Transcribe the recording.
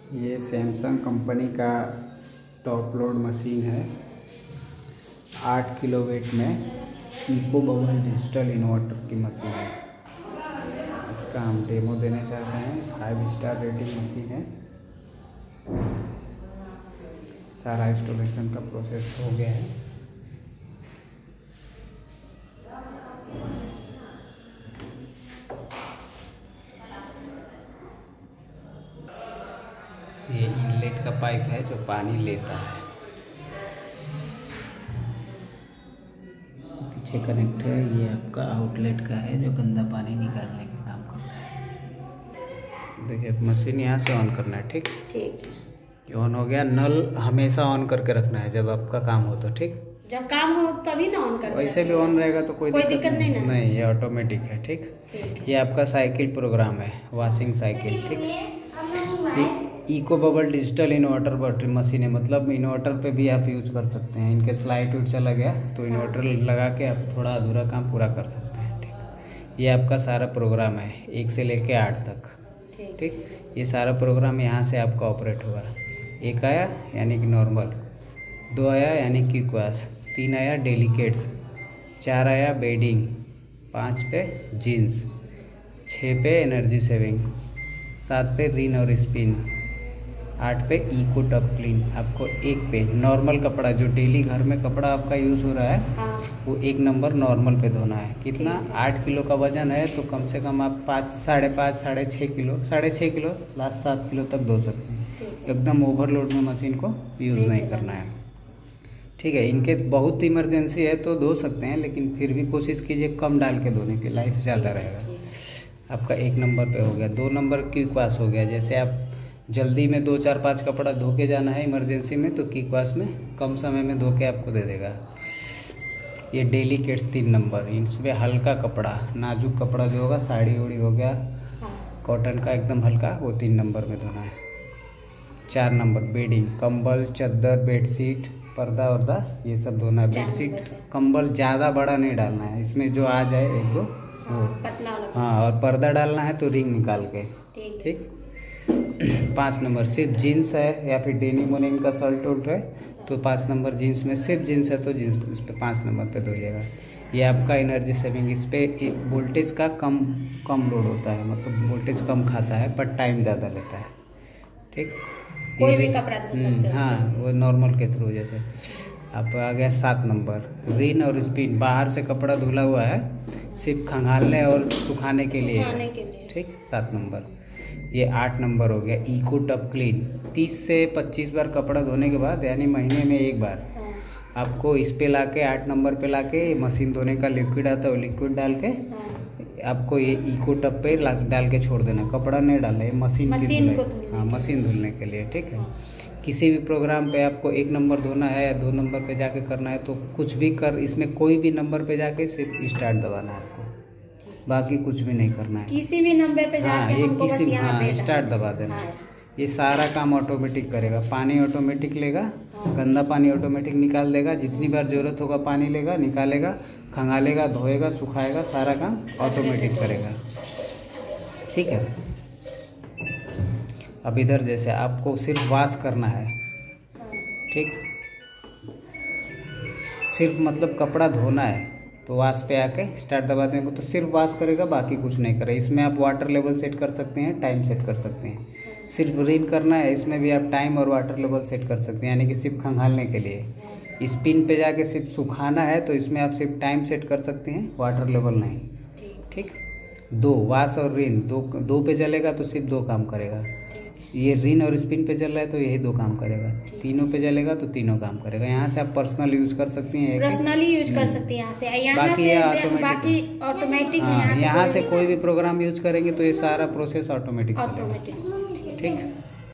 ये Samsung company का top load machine है। 8 किलो वेट में इको बबल डिजिटल इन्वर्टर की मशीन है। इसका हम डेमो देना चाहते हैं। 5 स्टार रेटिंग मशीन है। सारा इंस्टॉलेशन का प्रोसेस हो गया है। ये इनलेट का पाइप है जो पानी लेता है। पीछे कनेक्ट है। ये आपका आउटलेट का है जो गंदा पानी निकालने का काम करता है। देखिए मशीन यहाँ से ऑन करना है। ठीक ठीक ये ऑन हो गया। नल हमेशा ऑन करके रखना है जब आपका काम हो तो। ठीक जब काम हो तभी ना ऑन करना। वैसे भी ऑन रहेगा तो कोई दिक्कत नहीं ना। नहीं ये ऑटोमेटिक है। ठीक ये आपका साइकिल प्रोग्राम है, वॉशिंग साइकिल। ठीक eco bubble digital inverter battery machine है। मतलब इन्वर्टर पे भी आप यूज कर सकते हैं। इनके स्लाइड उट चला गया तो इन्वर्टर लगा के आप थोड़ा अधूरा काम पूरा कर सकते हैं। ठीक ये आपका सारा प्रोग्राम है 1 से लेके 8 तक। ठीक ये सारा प्रोग्राम यहाँ से आपका ऑपरेट होगा। 1 आया यानी कि नॉर्मल, 2 आया यानी कि क्वास, 3 आया डेलिकेट्स, 4 आया बेडिंग, 5 पे जीन्स, 6 पे एनर्जी सेविंग, 7 पे रिन और स्पिन, 8 पे इको टप क्लीन। आपको 1 पे नॉर्मल कपड़ा जो डेली घर में कपड़ा आपका यूज़ हो रहा है वो 1 नंबर नॉर्मल पे धोना है। कितना 8 किलो का वजन है तो कम से कम आप 5, 5.5, 6.5 किलो लास्ट 7 किलो तक धो सकते हैं। एकदम ओवरलोड में मशीन को यूज़ नहीं करना है। ठीक है इनकेस बहुत इमरजेंसी है तो धो सकते हैं, लेकिन फिर भी कोशिश कीजिए कम डाल के धोने की, लाइफ ज़्यादा रहेगा। आपका 1 नंबर पे हो गया। 2 नंबर क्विक वॉश हो गया। जैसे आप जल्दी में 2, 4, 5 कपड़ा धो के जाना है इमरजेंसी में तो क्विक वॉश में कम समय में धो के आपको दे देगा। ये डेलिकेट्स 3 नंबर, इसमें हल्का कपड़ा, नाजुक कपड़ा जो होगा, साड़ी उड़ी हो गया, कॉटन का एकदम हल्का, वो 3 नंबर में धोना है। 4 नंबर बेडिंग, कंबल, चद्दर, बेडशीट, पर्दा वर्दा ये सब धोना है। बेडशीट कंबल ज़्यादा बड़ा नहीं डालना है, इसमें जो आ जाए 1, 2 वो। हाँ और पर्दा डालना है तो रिंग निकाल के। ठीक 5 नंबर सिर्फ जीन्स है या फिर डेनिम वोनिम का शर्ट उल्ट है तो 5 नंबर जीन्स में सिर्फ जीन्स है तो जीन्स इस पर 5 नंबर पे धोइएगा। ये आपका एनर्जी सेविंग, इस पर वोल्टेज का कम लोड होता है, मतलब वोल्टेज कम खाता है पर टाइम ज़्यादा लेता है। ठीक कोई भी कपड़ा धो सकते हो। हाँ वो नॉर्मल के थ्रू। जैसे आप आ गया 7 नंबर रिन और स्पिन, बाहर से कपड़ा धुला हुआ है सिर्फ खंगालने और सुखाने के लिए। ठीक 7 नंबर। ये 8 नंबर हो गया इको टप क्लीन। 30 से 25 बार कपड़ा धोने के बाद यानी महीने में 1 बार आपको इस पे लाके 8 नंबर पे लाके मशीन धोने का लिक्विड आता है, वो लिक्विड डाल के आपको ये इको टप पे डाल के छोड़ देना। कपड़ा नहीं डालना, ये मशीन की धुलाई। हाँ मशीन धुलने के लिए। ठीक है किसी भी प्रोग्राम पे आपको 1 नंबर धोना है या 2 नंबर पे जाके करना है तो कुछ भी कर, इसमें कोई भी नंबर पे जाके सिर्फ स्टार्ट दबाना है आपको, बाकी कुछ भी नहीं करना है। किसी भी नंबर पे जाके हमको बस यहाँ स्टार्ट दबा देना। ये सारा काम ऑटोमेटिक करेगा। पानी ऑटोमेटिक लेगा, गंदा पानी ऑटोमेटिक निकाल देगा, जितनी बार ज़रूरत होगा पानी लेगा, निकालेगा, खंगालेगा, धोएगा, सुखाएगा, सारा काम ऑटोमेटिक करेगा। ठीक है अब इधर जैसे आपको सिर्फ वॉश करना है। ठीक सिर्फ मतलब कपड़ा धोना है तो वॉश पे आके स्टार्ट दबा देंगे तो सिर्फ वॉश करेगा, बाकी कुछ नहीं करेगा। इसमें आप वाटर लेवल सेट कर सकते हैं, टाइम सेट कर सकते हैं। सिर्फ रिन करना है, इसमें भी आप टाइम और वाटर लेवल सेट कर सकते हैं, यानी कि सिर्फ खंगालने के लिए। स्पिन पे जाके सिर्फ सुखाना है तो इसमें आप सिर्फ टाइम सेट कर सकते हैं, वाटर लेवल नहीं। ठीक 2 वॉश और रिन, 2 पे चलेगा तो सिर्फ 2 काम करेगा। ये रिन और स्पिन पे चल रहा है तो यही 2 काम करेगा। 3 पे चलेगा तो 3 काम करेगा। यहाँ से आप पर्सनल यूज कर सकती हैं, पर्सनली यूज कर सकती हैं यहाँ से। बाकी ऑटोमेटिक यहाँ से कोई भी प्रोग्राम यूज करेंगे तो ये सारा प्रोसेस ऑटोमेटिक। ठीक